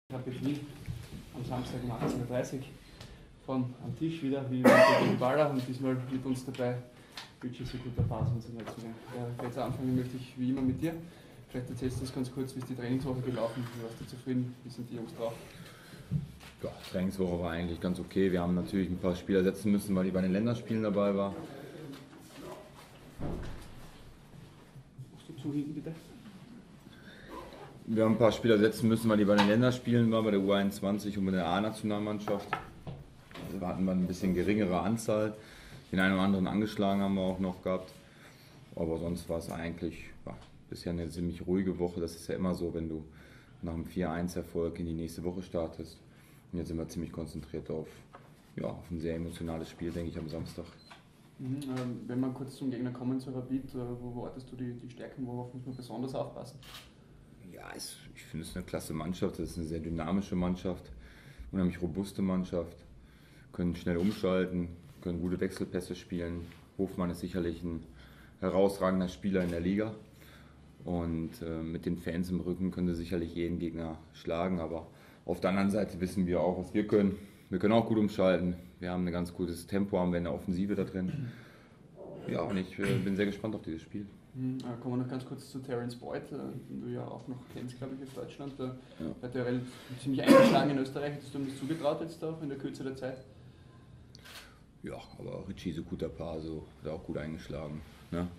Rapid am Samstag um 18:30 Uhr am Tisch wieder, wie mit Baller und diesmal mit uns dabei Richie Sekutapasa und so weiter. Jetzt anfangen möchte ich wie immer mit dir. Vielleicht erzählst du uns ganz kurz, wie ist die Trainingswoche gelaufen, wie warst du zufrieden, wie sind die Jungs drauf? Ja, die Trainingswoche war eigentlich ganz okay. Wir haben natürlich ein paar Spieler setzen müssen, weil die bei den Länderspielen dabei waren. Musst du zuhinken, bitte? Wir haben ein paar Spieler setzen müssen, weil die bei den Länderspielen waren, bei der U21 und bei der A-Nationalmannschaft. Also hatten wir ein bisschen geringere Anzahl. Den einen oder anderen angeschlagen haben wir auch noch gehabt. Aber sonst war es eigentlich bisher eine ziemlich ruhige Woche. Das ist ja immer so, wenn du nach einem 4-1-Erfolg in die nächste Woche startest. Und jetzt sind wir ziemlich konzentriert auf ein sehr emotionales Spiel, denke ich, am Samstag. Wenn wir kurz zum Gegner kommen, zu Rapid, wo ortest du die Stärken, worauf muss man besonders aufpassen? Ja, ich finde es eine klasse Mannschaft. Das ist eine sehr dynamische Mannschaft, unheimlich robuste Mannschaft. Können schnell umschalten, können gute Wechselpässe spielen. Hofmann ist sicherlich ein herausragender Spieler in der Liga. Und mit den Fans im Rücken können sie sicherlich jeden Gegner schlagen. Aber auf der anderen Seite wissen wir auch, was wir können. Wir können auch gut umschalten. Wir haben ein ganz gutes Tempo, haben wir in der Offensive da drin. Ja, und ich bin sehr gespannt auf dieses Spiel. Kommen wir noch ganz kurz zu Terence Boyd, den du ja auch noch kennst, glaube ich, aus Deutschland. Hat er relativ ziemlich eingeschlagen in Österreich. Hättest du ihm das zugetraut jetzt auch in der Kürze der Zeit? Ja, aber Richie Sekutapasa hat auch gut eingeschlagen. Ne?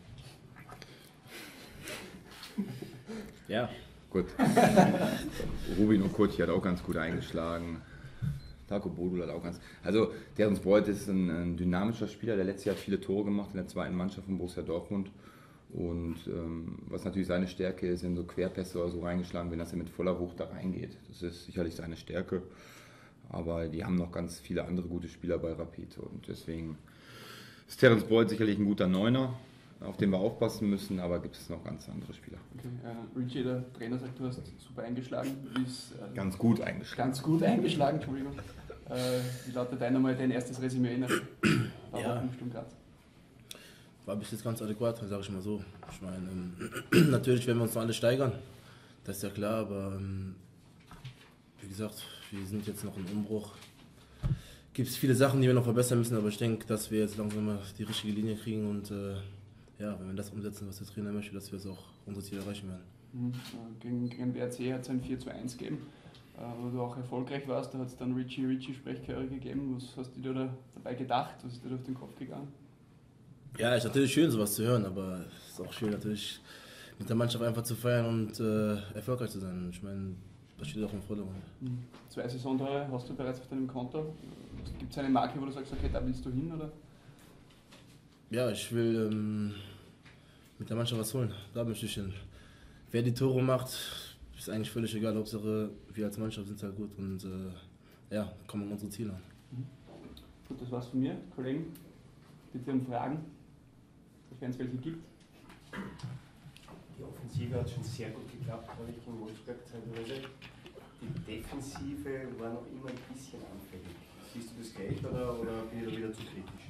Ja. Gut. Rubin Okoti hat auch ganz gut eingeschlagen. Taco Bodul hat auch ganz. Also, Terence Boyd ist ein dynamischer Spieler, der letztes Jahr viele Tore gemacht in der zweiten Mannschaft von Borussia Dortmund. Und was natürlich seine Stärke ist, in so Querpässe oder so reingeschlagen, wenn das mit voller Wucht da reingeht. Das ist sicherlich seine Stärke. Aber die haben noch ganz viele andere gute Spieler bei Rapid. Und deswegen ist Terence Boyd sicherlich ein guter Neuner, auf den wir aufpassen müssen, aber gibt es noch ganz andere Spieler. Okay, Richie, der Trainer sagt, du hast super eingeschlagen. Ganz gut eingeschlagen. Ganz gut eingeschlagen, Entschuldigung. Wie lautet dein erstes Resümee in Sturm Graz? War bis jetzt ganz adäquat, sage ich mal so. Ich meine, natürlich werden wir uns noch alle steigern, das ist ja klar, aber wie gesagt, wir sind jetzt noch im Umbruch. Gibt es viele Sachen, die wir noch verbessern müssen, aber ich denke, dass wir jetzt langsam mal die richtige Linie kriegen und wenn wir das umsetzen, was der Trainer möchte, dass wir es auch unsere Ziele erreichen werden. Gegen WRC hat es ein 4:1 gegeben, wo du auch erfolgreich warst. Da hat es dann Richie-Sprechchöre gegeben. Was hast du dir da dabei gedacht? Was ist dir durch den Kopf gegangen? Ja, ist natürlich schön, sowas zu hören, aber es ist auch schön, natürlich mit der Mannschaft einfach zu feiern und erfolgreich zu sein. Ich meine, das steht auch im Vordergrund. 2 Saisontore hast du bereits auf deinem Konto. Gibt es eine Marke, wo du sagst, okay, da willst du hin, oder? Ja, ich will mit der Mannschaft was holen. Da möchte ich hin. Wer die Tore macht, ist eigentlich völlig egal. Hauptsache, wir als Mannschaft sind halt gut und kommen an unsere Ziele an. Gut, das war's von mir. Kollegen, bitte um Fragen, sofern es welche gibt. Die Offensive hat schon sehr gut geklappt, habe ich gegen Wolfsburg zeitweise. Die Defensive war noch immer ein bisschen anfällig. Siehst du das gleich oder bin ich da wieder zu kritisch?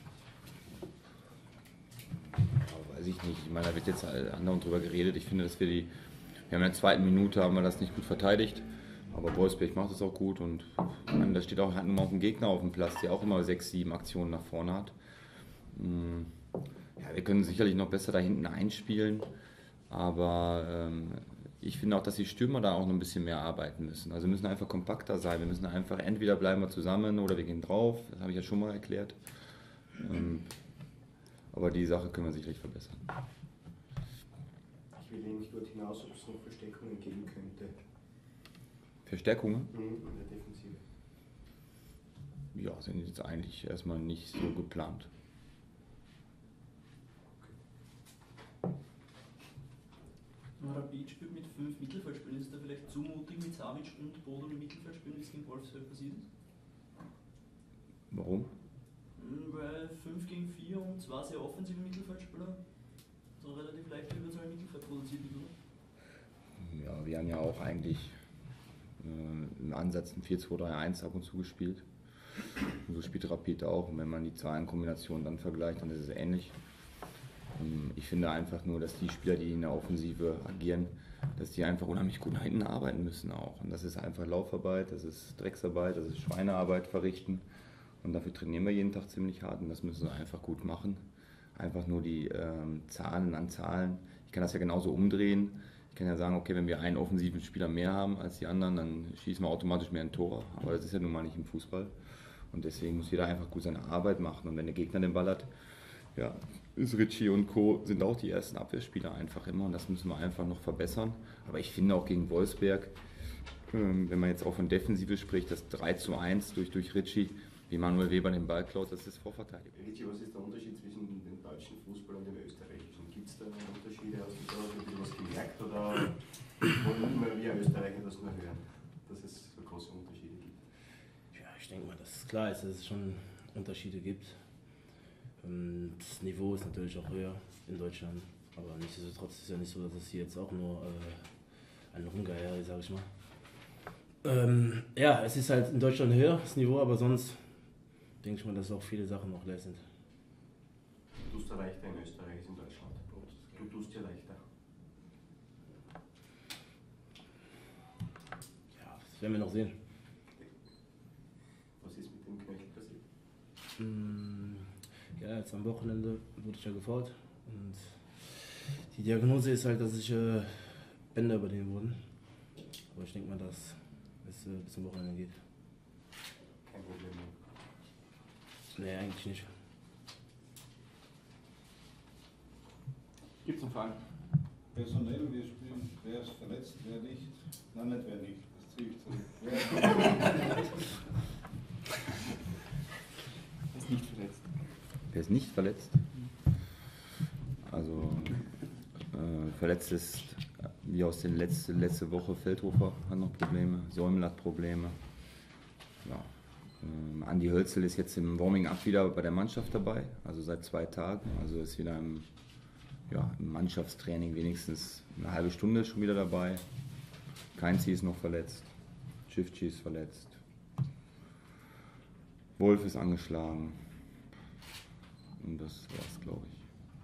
Ja, weiß ich nicht. Ich meine, da wird jetzt anderen drüber geredet. Ich finde, dass wir haben in der zweiten Minute haben wir das nicht gut verteidigt. Aber Wolfsburg macht es auch gut und da steht auch ein Gegner auf dem Platz, der auch immer 6, 7 Aktionen nach vorne hat. Ja, wir können sicherlich noch besser da hinten einspielen, aber ich finde auch, dass die Stürmer da auch noch ein bisschen mehr arbeiten müssen. Also wir müssen einfach kompakter sein, wir müssen einfach entweder bleiben wir zusammen oder wir gehen drauf, das habe ich ja schon mal erklärt. Aber die Sache können wir sicherlich verbessern. Ich will nämlich dort hinaus, ob es noch Verstärkungen geben könnte. Verstärkungen? In der Defensive. Ja, sind jetzt eigentlich erstmal nicht so geplant. Rapid spielt mit 5 Mittelfeldspielern. Ist da vielleicht zu mutig mit Savic und Bodul im Mittelfeld spielen, wie es gegen Wolfsburg passiert ist? Warum? Weil 5 gegen 4 und 2 sehr offensive Mittelfeldspieler so relativ leicht Überzahl im Mittelfeld produziert wird, oder? Ja, wir haben ja auch eigentlich im Ansatz ein 4-2-3-1 ab und zu gespielt. Und so spielt Rapid auch. Und wenn man die Zahlenkombinationen dann vergleicht, dann ist es ähnlich. Ich finde einfach nur, dass die Spieler, die in der Offensive agieren, dass die einfach unheimlich gut nach hinten arbeiten müssen auch. Und das ist einfach Laufarbeit, das ist Drecksarbeit, das ist Schweinearbeit verrichten. Und dafür trainieren wir jeden Tag ziemlich hart und das müssen sie einfach gut machen. Einfach nur die Zahlen an Zahlen. Ich kann das ja genauso umdrehen. Ich kann ja sagen, okay, wenn wir einen offensiven Spieler mehr haben als die anderen, dann schießen wir automatisch mehr ein Tor. Aber das ist ja nun mal nicht im Fußball. Und deswegen muss jeder einfach gut seine Arbeit machen. Und wenn der Gegner den Ball hat, ja, ist Ritchie und Co. sind auch die ersten Abwehrspieler einfach immer. Und das müssen wir einfach noch verbessern. Aber ich finde auch gegen Wolfsberg, wenn man jetzt auch von Defensive spricht, das 3:1 durch Ritchie, wie Manuel Weber den Ball klaut, das ist Vorverteidigung. Ritchie, was ist der Unterschied zwischen dem deutschen Fußball und dem österreichischen? Gibt es da Unterschiede? Hast du da was gemerkt oder wollen immer wir Österreicher das nur hören, dass es so große Unterschiede gibt? Ja, ich denke mal, dass es klar ist, dass es schon Unterschiede gibt. Das Niveau ist natürlich auch höher in Deutschland, aber nichtsdestotrotz ist es ja nicht so, dass es hier jetzt auch nur ein Rumgeier, sage ich mal. Ja, es ist halt in Deutschland höher, das Niveau, aber sonst denke ich mal, dass auch viele Sachen noch leer sind. Du tust ja leichter in Österreich als in Deutschland. Du tust ja leichter. Ja, das werden wir noch sehen. Was ist mit dem Knöchel passiert? Ja, jetzt am Wochenende wurde ich ja gefault und die Diagnose ist halt, dass sich Bänder übernehmen wurden. Aber ich denke mal, dass es bis zum Wochenende geht. Kein Problem mehr. Nee, eigentlich nicht. Gibt es noch Fragen? Personell, wir spielen, wer ist verletzt, wer nicht. Nein, nicht wer nicht, das ziehe ich zurück. Er ist nicht verletzt. Wer ist nicht verletzt? Also verletzt ist, wie aus den letzte Woche, Feldhofer hat noch Probleme, Säumel hat Probleme. Ja. Andi Hölzel ist jetzt im Warming-up wieder bei der Mannschaft dabei, also seit 2 Tagen. Also ist wieder im Mannschaftstraining wenigstens eine halbe Stunde schon wieder dabei. Keinzi ist noch verletzt, Schiffchi ist verletzt, Wolf ist angeschlagen. Und das war's, glaube ich.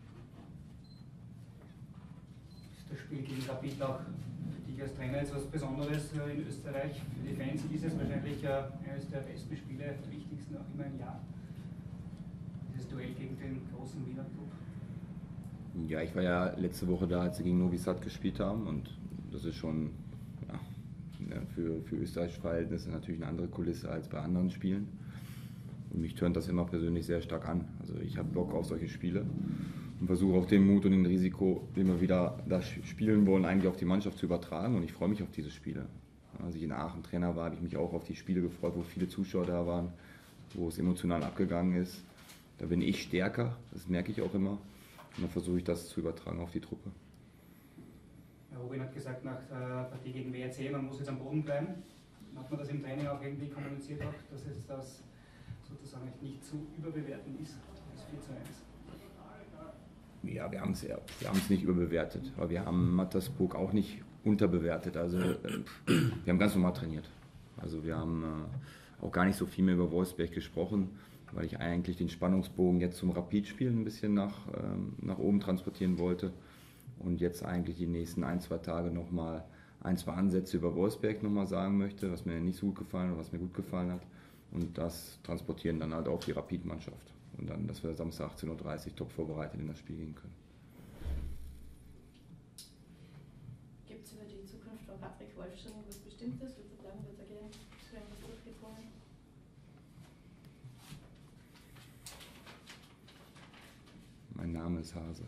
Ist das Spiel gegen Rapid auch für dich als Trainer jetzt was Besonderes in Österreich? Für die Fans ist es wahrscheinlich eines der besten Spiele, der wichtigsten auch immer im Jahr. Dieses Duell gegen den großen Wiener Club. Ja, ich war ja letzte Woche da, als sie gegen Novi Sad gespielt haben und das ist schon für österreichische Verhältnisse natürlich eine andere Kulisse als bei anderen Spielen. Und mich tönt das immer persönlich sehr stark an. Also ich habe Bock auf solche Spiele und versuche auch den Mut und den Risiko, den wir wieder da spielen wollen, eigentlich auf die Mannschaft zu übertragen. Und ich freue mich auf diese Spiele. Als ich in Aachen Trainer war, habe ich mich auch auf die Spiele gefreut, wo viele Zuschauer da waren, wo es emotional abgegangen ist. Da bin ich stärker, das merke ich auch immer. Und dann versuche ich das zu übertragen auf die Truppe. Herr Robin hat gesagt, nach der Partie gegen WRC, man muss jetzt am Boden bleiben. Hat man das im Training auch irgendwie kommuniziert, auch, dass jetzt das sozusagen nicht zu überbewerten ist, das 4:1? Ja, wir haben es nicht überbewertet, aber wir haben Mattersburg auch nicht unterbewertet. Also wir haben ganz normal trainiert. Also wir haben auch gar nicht so viel mehr über Wolfsberg gesprochen, weil ich eigentlich den Spannungsbogen jetzt zum Rapid-Spiel ein bisschen nach oben transportieren wollte und jetzt eigentlich die nächsten 1-2 Tage nochmal 1-2 Ansätze über Wolfsberg nochmal sagen möchte, was mir nicht so gut gefallen hat, was mir gut gefallen hat. Und das transportieren dann halt auf die Rapid-Mannschaft. Und dann, dass wir Samstag 18:30 Uhr top vorbereitet in das Spiel gehen können. Gibt es über die Zukunft von Patrick Wolf schon was Bestimmtes? Wird er bleiben, wird er gehen? Ist schon irgendwas durchgekommen? Mein Name ist Hase.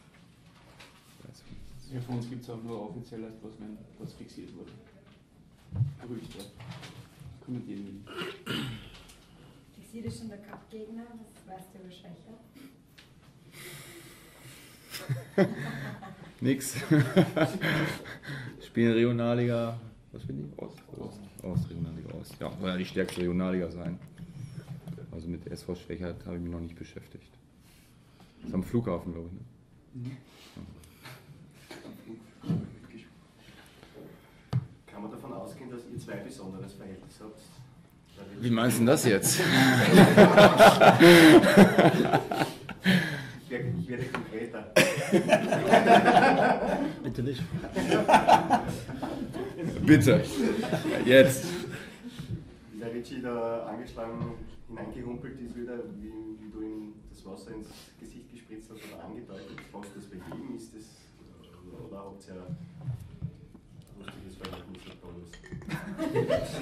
Ja, für uns gibt es auch nur offiziell etwas, wenn was fixiert wurde. Gerüchte. Kommentieren wir nicht. Fixiert ist schon der Cup-Gegner, das weißt du über Schwächer. Nix. Spielen Regionalliga. Was bin ich? Ost, Regionalliga Ost. Ja, soll ja die stärkste Regionalliga sein. Also mit SV Schwächert habe ich mich noch nicht beschäftigt. Das ist am Flughafen, glaube ich. Ne? Mhm. Kann man davon ausgehen, dass ihr 2 besonderes Verhältnis habt? Wie meinst du denn das jetzt? Ich werde konkreter. Bitte nicht. Bitte. Jetzt. Wie der Richie da angeschlagen hineingehumpelt ist wieder, wie du ihm das Wasser ins Gesicht gespritzt hast oder angedeutet, was das bei ihm ist, das, oder habt ihr lustiges Verhältnis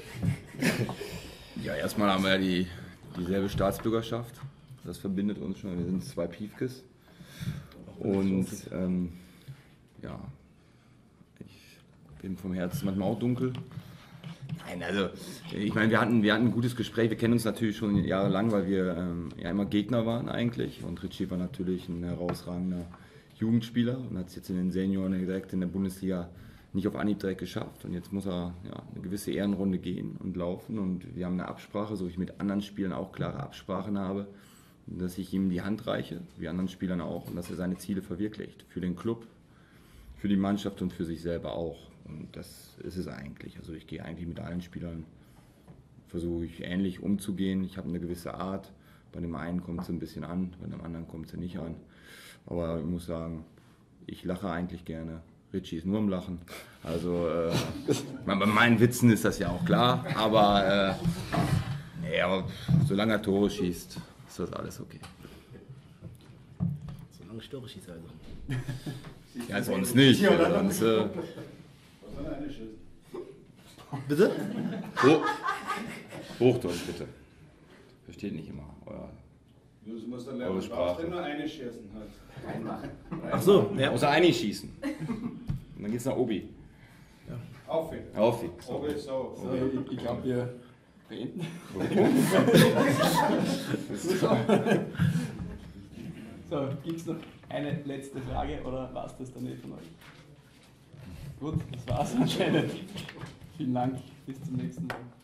mit? Ja, erstmal haben wir ja dieselbe Staatsbürgerschaft. Das verbindet uns schon. Wir sind 2 Piefkes. Und ja, ich bin vom Herzen manchmal auch dunkel. Nein, also ich meine, wir hatten ein gutes Gespräch. Wir kennen uns natürlich schon jahrelang, weil wir ja immer Gegner waren eigentlich. Und Richie war natürlich ein herausragender Jugendspieler und hat es jetzt in den Senioren direkt in der Bundesliga nicht auf Anhieb direkt geschafft. Und jetzt muss er ja, eine gewisse Ehrenrunde gehen und laufen. Und wir haben eine Absprache, so wie ich mit anderen Spielern auch klare Absprachen habe, dass ich ihm die Hand reiche, wie anderen Spielern auch, und dass er seine Ziele verwirklicht. Für den Club, für die Mannschaft und für sich selber auch. Und das ist es eigentlich. Also ich gehe eigentlich mit allen Spielern, versuche ich ähnlich umzugehen. Ich habe eine gewisse Art. Bei dem einen kommt es ein bisschen an, bei dem anderen kommt es nicht an. Aber ich muss sagen, ich lache eigentlich gerne. Richie ist nur am Lachen. Also bei meinen Witzen ist das ja auch klar. Aber solange er Tore schießt, ist das alles okay. Solange ich Tore schieße also. Ja, sonst nicht. Sonst, Bitte? Hochdeutsch bitte. Versteht nicht immer Das muss der lernen, du brauchst nur eine schießen halt. Ach so, ja. Außer einig schießen. Und dann geht's nach Obi. Ja. Auf. So. Obi, so. Ich glaube, wir beenden. So, gibt es noch eine letzte Frage oder war es das dann von euch? Gut, das war's anscheinend. Vielen Dank, bis zum nächsten Mal.